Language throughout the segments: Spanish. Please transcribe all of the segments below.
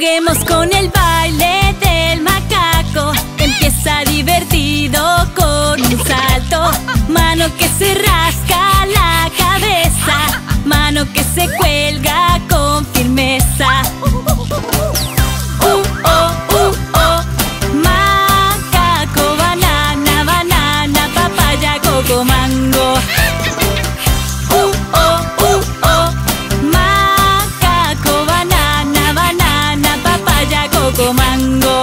Juguemos con el baile del macaco. Empieza divertido con un salto. Mano que se rasca la cabeza, mano que se cuelga con firmeza. Oh, oh, macaco, banana, banana, papaya, coco, mango. Macaco, banana, banana, papaya, coco, mango.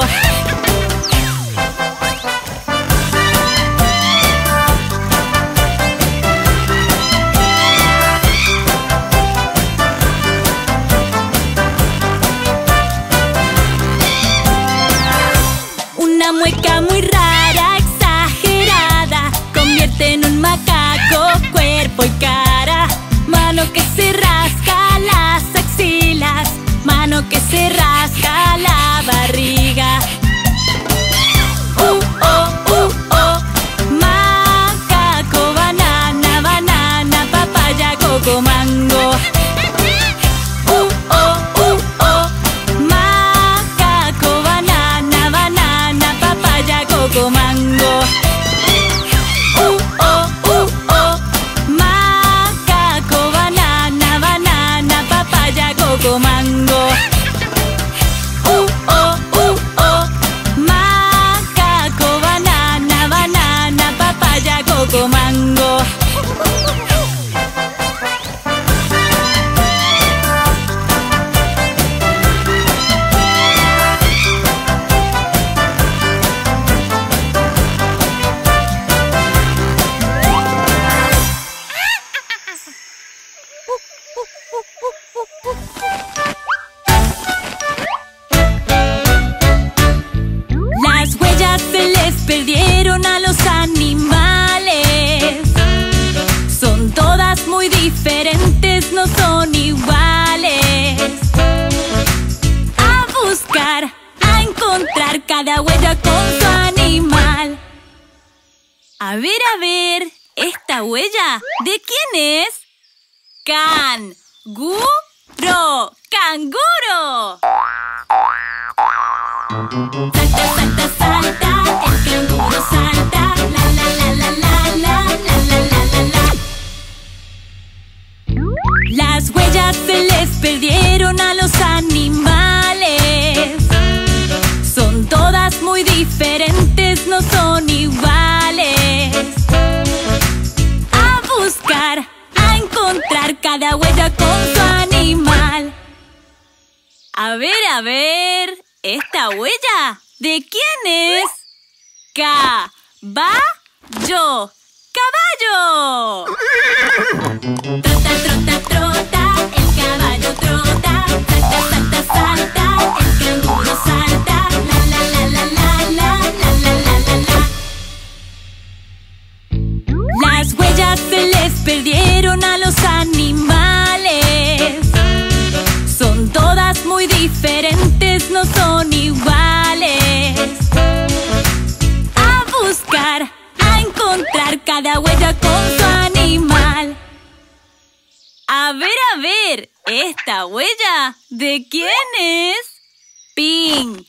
Una mueca muy rara, exagerada, convierte en un macaco cuerpo y cara. Mano que se rasca las axilas, mano que se rasca la barriga. Macaco, banana, banana, papaya, coco, mango. Macaco, banana, banana, papaya, coco, mango. Macaco, banana, banana, papaya, coco, mango. Macaco, banana, banana, papaya, coco, mango. Las huellas se les perdieron a los animales. Son todas muy diferentes, no son iguales. A buscar, a encontrar cada huella con su animal. A ver, ¿esta huella de quién es? ¡Canguro! ¡Canguro! Salta, salta, salta, el canguro salta. La, la, la, la, la, la, la, la, la, la. Las huellas se les perdieron a los animales. Son todas muy diferentes, no son iguales. A buscar, a encontrar cada huella con su animal. A ver, ¿esta huella de quién es? ¡Caballo! ¡Caballo! Trota, trota, trota, el caballo trota. Salta, salta, salta, el canguro salta. La, la, la, la, la, la, la, la, la, la. Las huellas se les perdieron a los animales. Son todas muy diferentes, no son iguales. A buscar, a encontrar cada huella con su animal. A ver, ¿esta huella de quién es? ¡Pingüino!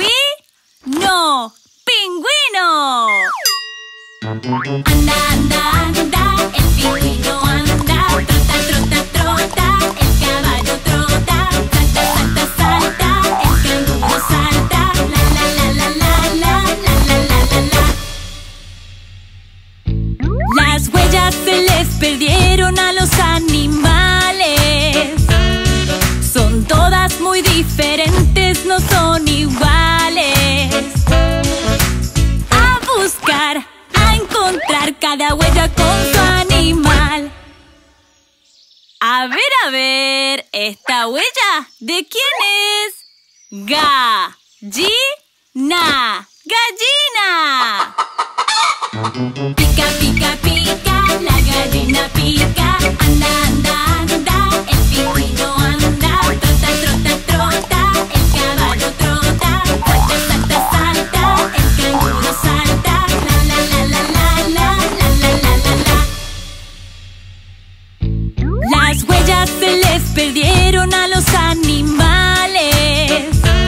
¡Pingüino! Anda, anda, anda, el pingüino anda. Trota, trota, trota, el caballo trota. Salta, salta, salta, el canguro salta. La, la, la, la, la, la, la, la, la, la. Las huellas se les perdieron a los animales. Son todas muy diferentes, no son iguales. A buscar, a encontrar cada huella con su animal. A ver, ¿esta huella de quién es? Gallina, gallina. Pica, pica, pica, la gallina pica. Anda, anda, anda, el pingüino anda. Trota, trota, trota, el caballo trota. Salta, salta, salta, el canguro salta. La, la, la, la, la, la, la, la, la, la. Las huellas se les perdieron a los animales.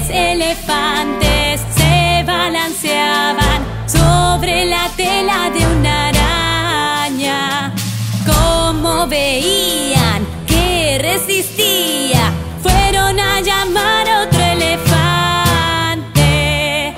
6 elefantes se balanceaban sobre la tela de una araña. Como veían que resistía, fueron a llamar a otro elefante.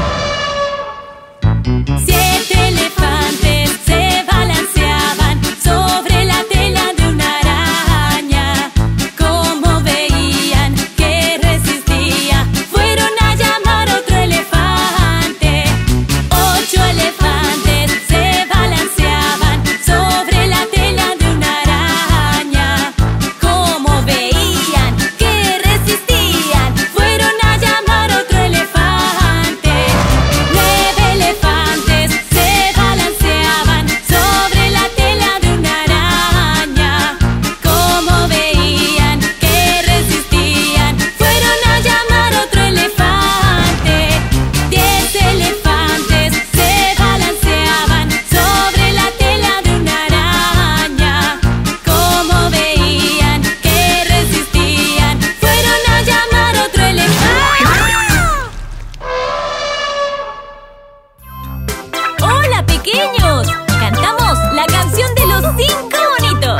7 elefantes se balanceaban sobre la tela de una araña. Como veían que resistía, fueron a llamar a otro elefante. 8 elefantes se balanceaban sobre la tela de una araña. Como veían que resistían, fueron a llamar a otro elefante. 9 elefantes se balanceaban sobre la tela de una araña. Como veían que resistían, fueron a llamar a otro elefante. 10 elefantes se balanceaban sobre la tela de una araña. Como veían que resistían, fueron a llamar a otro elefante. ¡Hola, pequeños! Cantamos la canción de los 5 monitos.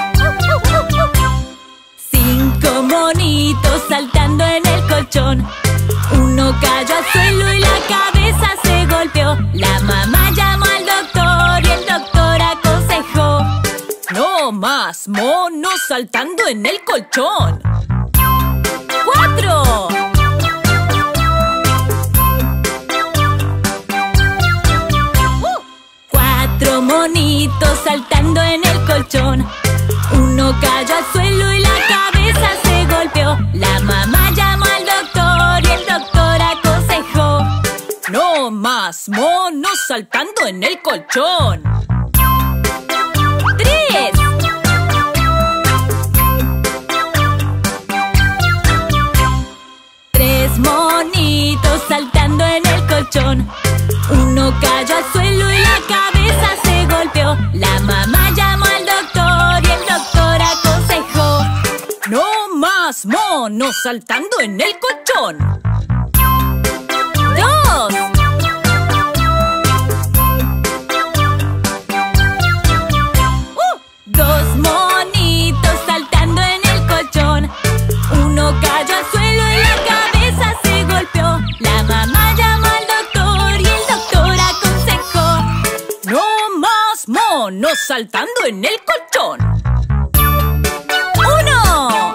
5 monitos saltando en el colchón. Uno cayó al suelo y la cabeza se golpeó. La mamá llamó al doctor y el doctor aconsejó: no más monos saltando en el colchón. 4. 4 monitos saltando en el colchón. Uno cayó al suelo y la cabeza se golpeó. La mamá llamó al doctor y el doctor aconsejó: no más monos saltando en el colchón. 3. 3 monitos saltando en el colchón. Uno cayó al suelo y la cabeza se golpeó. La mamá llamó al doctor y el doctor aconsejó: no más monos saltando en el colchón. 2. 2 monitos saltando en el colchón. Uno cayó al suelo y la cabeza se golpeó. La mamá llamó al doctor y el doctor aconsejó: no más monos saltando en el colchón. 1.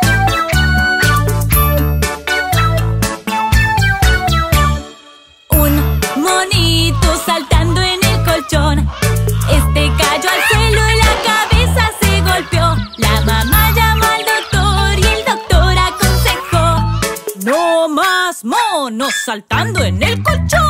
1 monito saltando en el colchón. Este cayó al suelo y la cabeza se golpeó. La mamá llamó al doctor y el doctor aconsejó: no más monos saltando en el colchón.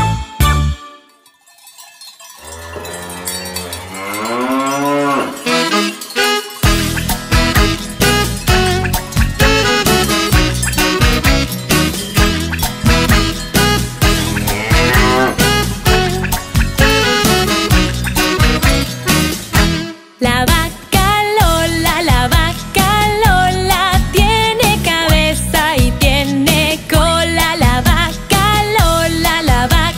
La vaca Lola tiene cabeza y tiene cola. La vaca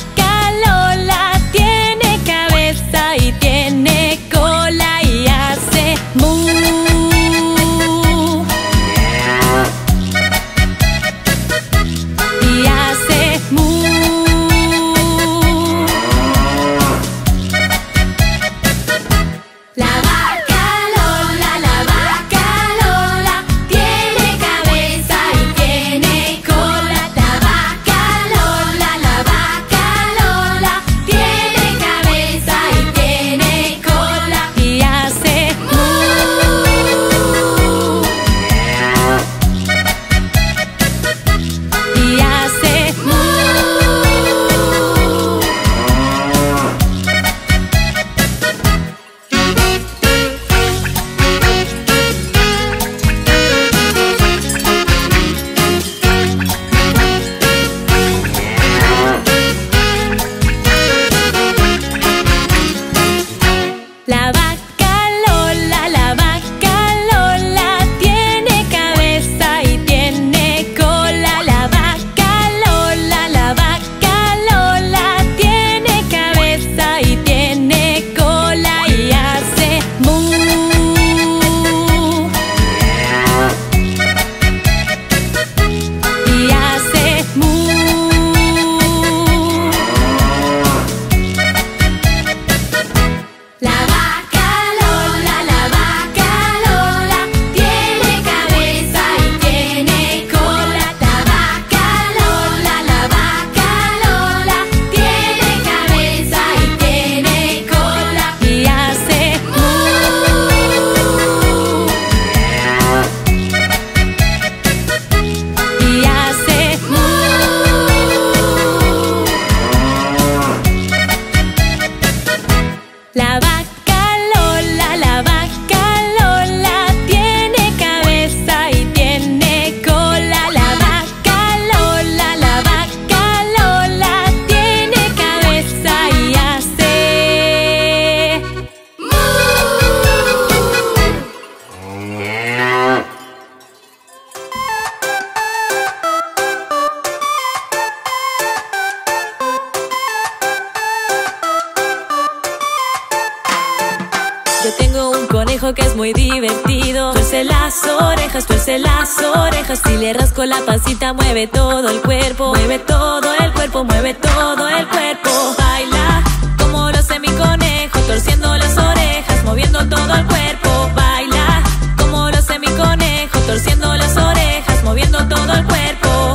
conejo que es muy divertido. Tuerce las orejas, si le rasco la pancita mueve todo el cuerpo. Mueve todo el cuerpo, mueve todo el cuerpo. Baila como lo hace mi conejo, torciendo las orejas, moviendo todo el cuerpo. Baila como lo hace mi conejo, torciendo las orejas, moviendo todo el cuerpo.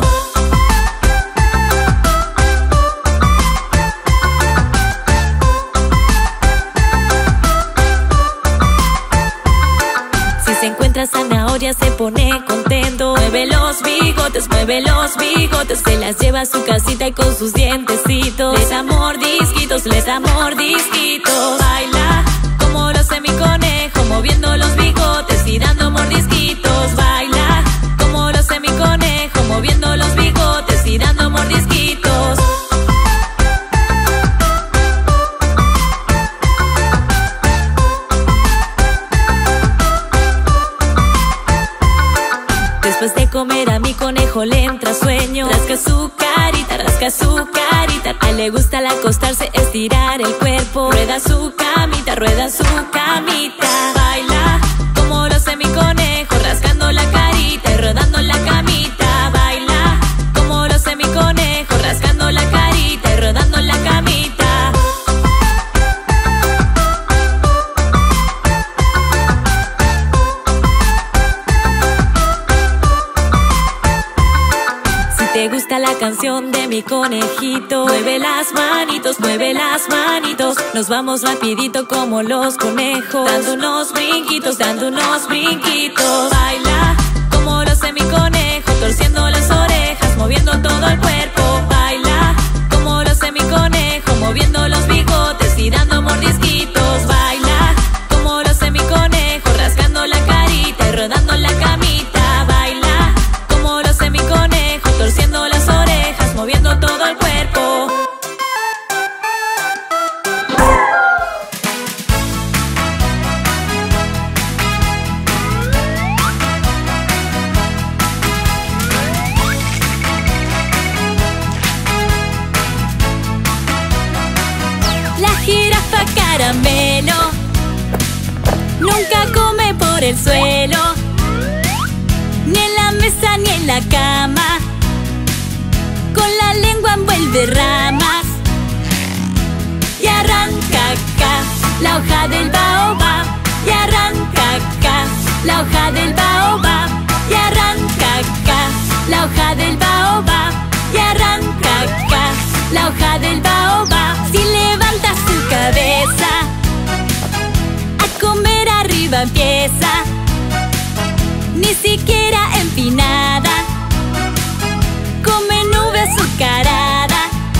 Si se encuentra zanahoria se pone contento. Mueve los bigotes, se las lleva a su casita y con sus dientecitos les da mordisquitos, les da mordisquitos. Baila como lo hace mi conejo, moviendo los bigotes y dando mordisquitos. Baila como lo hace mi conejo, moviendo los bigotes y dando mordisquitos. Después de comer a mi conejo le entra sueño. Rasca su carita, rasca su carita. A él le gusta al acostarse estirar el cuerpo. Rueda su camita, rueda su camita. Baila como lo hace mi conejo, rascando la carita y rodando la camita. Baila como lo hace mi conejo, rascando la carita y rodando la camita. ¿Te gusta la canción de mi conejito? Mueve las manitos, mueve las manitos. Nos vamos rapidito como los conejos, dando unos brinquitos, dando unos brinquitos. Baila como lo hace mi conejo, torciendo las orejas, moviendo todo el cuerpo. Baila como lo hace mi conejo, moviendo los bigotes y dando mordisquitos. Baila como lo hace mi conejo, rascando la carita y rodando la camita. Baila como lo hace mi conejo, torciendo las orejas, moviendo todo el cuerpo. La jirafa caramelo nunca come por el suelo, ni en la mesa ni en la cama. Con la lengua envuelve ramas y arranca acá la hoja del baobab. Y arranca acá la hoja del baobab. Y arranca acá la hoja del baobab. Y arranca acá la hoja del baobab. Si levanta su cabeza a comer arriba empieza, ni siquiera empinada, come nube azucarada.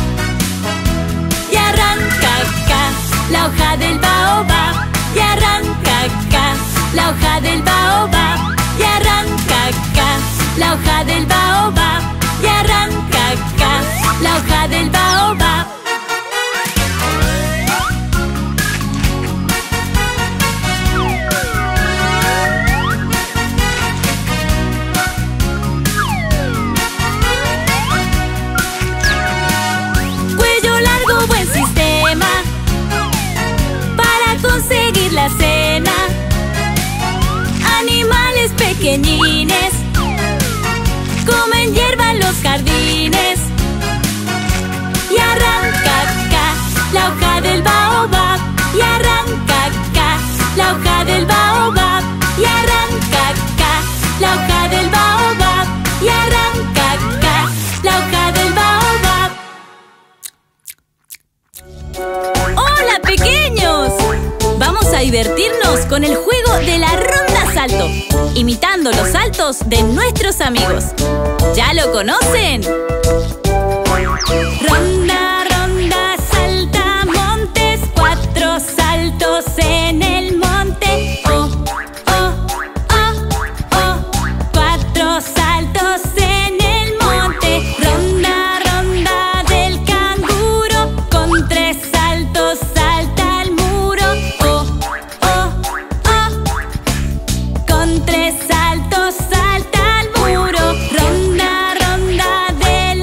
Y arranca acá la hoja del baobab. Y arranca acá la hoja del baobab. Y arranca acá la hoja del baobab. Y arranca acá la hoja del baobab. Conseguir la cena. Animales pequeñines comen hierba en los jardines. Y arranca acá la hoja del baobab. Y arranca acá la hoja del baobab. Y arranca acá la hoja del baobab. Y arranca acá la hoja del baobab. ¡Hola, pequeños! Vamos a divertirnos con el juego de la ronda salto, imitando los saltos de nuestros amigos. ¿Ya lo conocen? Ronda, ronda, salta montes, 4 saltos en el monte. Oh, oh, oh, oh, 4 saltos en el monte. Ronda, ronda del canguro, con 3 saltos salta al muro. Oh, oh, oh, con 3 saltos salta al muro. Ronda, ronda del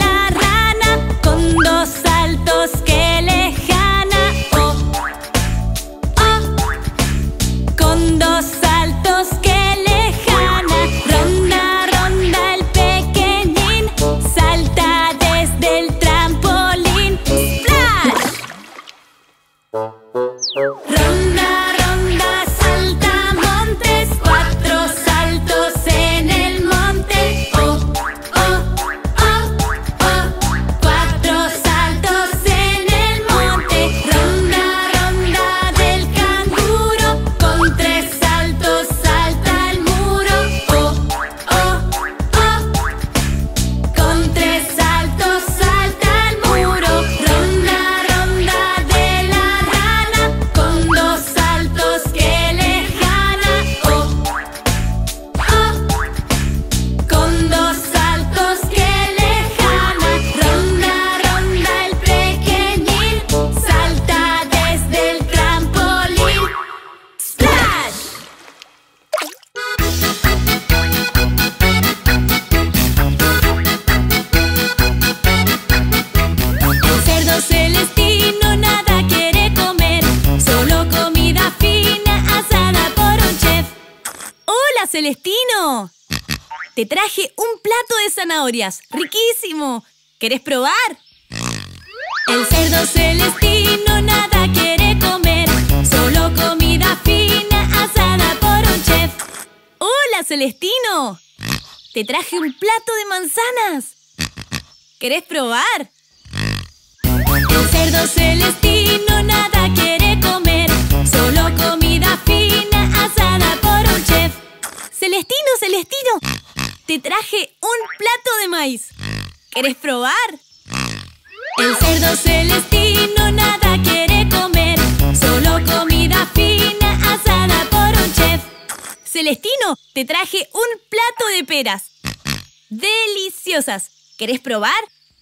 Celestino! Te traje un plato de zanahorias. ¡Riquísimo! ¿Querés probar? El cerdo Celestino nada quiere comer, solo comida fina asada por un chef. ¡Hola, Celestino! Te traje un plato de manzanas. ¿Querés probar? El cerdo Celestino nada quiere comer, solo comida fina asada por un chef. Celestino, Celestino, te traje un plato de maíz. ¿Querés probar? El cerdo Celestino nada quiere comer, solo comida fina asada por un chef. Celestino, te traje un plato de peras. ¡Deliciosas! ¿Querés probar?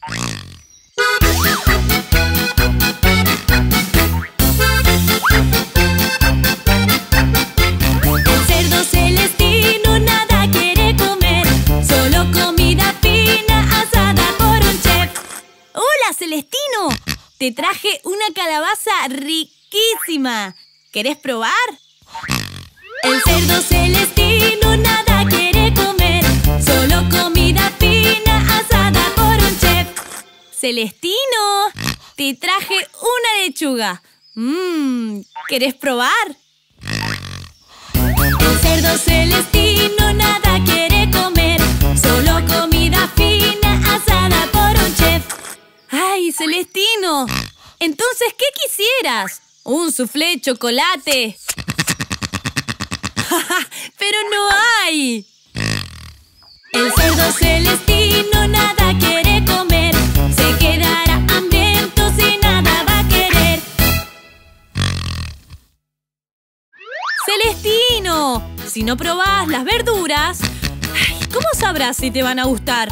El cerdo Celestino nada quiere comer, solo comida fina asada por un chef. ¡Hola, Celestino! Te traje una calabaza riquísima. ¿Querés probar? El cerdo Celestino nada quiere comer, solo comida fina asada por un chef. Celestino, te traje una lechuga. ¿Querés probar? El cerdo Celestino nada quiere comer, solo comida fina asada por un chef. ¡Ay, Celestino! Entonces, ¿qué quisieras? ¿Un soufflé de chocolate? ¡Pero no hay! El cerdo Celestino nada quiere comer, se quedará hambriento si nada va a querer. ¡Celestino! Si no probás las verduras, ¿cómo sabrás si te van a gustar?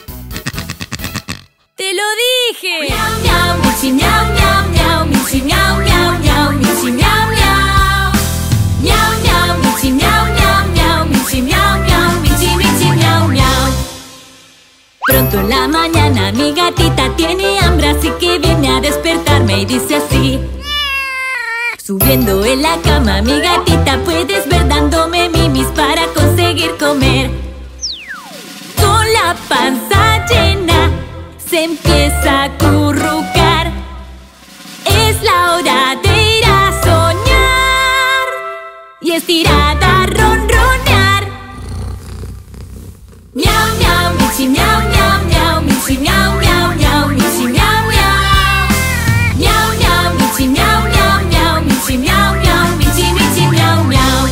¡Te lo dije! Miau, miau, michi, miau, miau, miau, michi, miau, miau, miau, michi, miau, miau. Miau, miau, michi, miau, miau, miau, michi, miau, miau, michi, michi, miau, miau. Pronto en la mañana mi gatita tiene hambre, así que viene a despertarme y dice así. Subiendo en la cama mi gatita puedes ver dándome mimis para conseguir comer. Con la panza llena se empieza a acurrucar. Es la hora de ir a soñar y estirada a ronronear. Miau, miau, michi, miau, miau, miau, michi, miau, miau, miau, michi, miau, miau. Miau, miau, michi, miau, miau, miau, michi, miau, miau, michi, michi, miau, miau.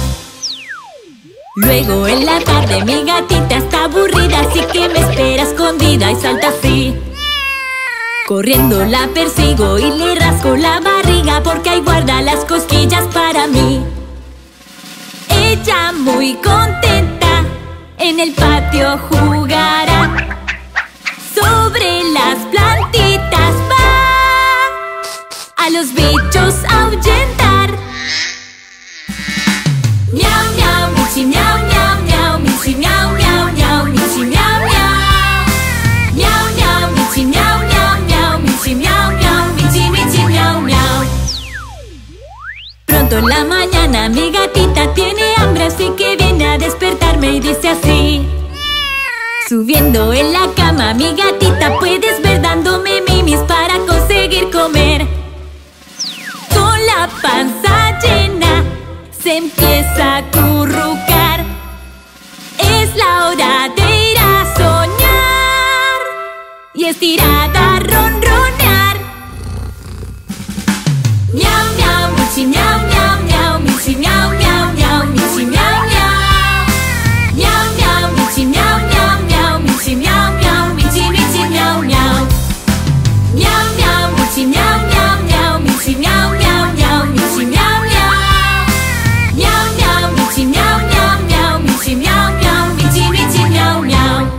Luego en la tarde mi gatita está aburrida, así que me espera escondida y salta así. Corriendo la persigo y le rasco la barriga porque ahí guarda las cosquillas para mí. Ella muy contenta en el patio jugará. Sobre las plantitas va a los bichos a ahuyentar. Miau, miau, michi, miau, miau, miau, michi, miau, miau, miau, michi, miau, miau. Miau, miau, michi, miau, miau, miau, michi, miau, miau, michi, michi, miau, miau. Pronto en la mañana mi gatita tiene hambre, así que viene a despertarme y dice así. Subiendo en la cama mi gatita puedes ver dándome mimis para conseguir comer. Con la panza llena se empieza a acurrucar. Es la hora de ir a soñar y estirada a ronronear. Miau, miau, michi, miau, miau, miau, michi, miau, miau, miau, michi, miau, miau. Miau, miau, michi, miau, miau, miau, michi, miau, miau, michi, michi, miau, miau. Miau, miau, michi, miau, miau, miau, michi, miau, miau, miau, michi, miau, miau. Miau, miau, michi, miau, miau, miau, michi, miau, miau, michi, michi, miau, miau.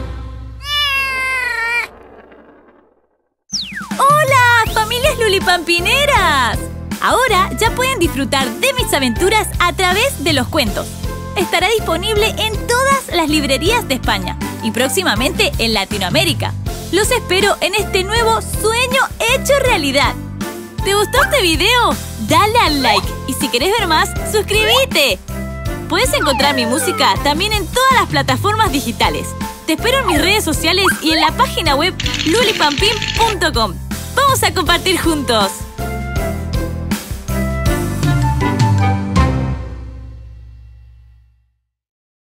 ¡Hola, familias lulipampineras! Ahora ya pueden disfrutar de mis aventuras a través de los cuentos. Estará disponible en todas las librerías de España y próximamente en Latinoamérica. Los espero en este nuevo sueño hecho realidad. ¿Te gustó este video? Dale al like y si querés ver más, suscríbete. Puedes encontrar mi música también en todas las plataformas digitales. Te espero en mis redes sociales y en la página web lulipampim.com. ¡Vamos a compartir juntos!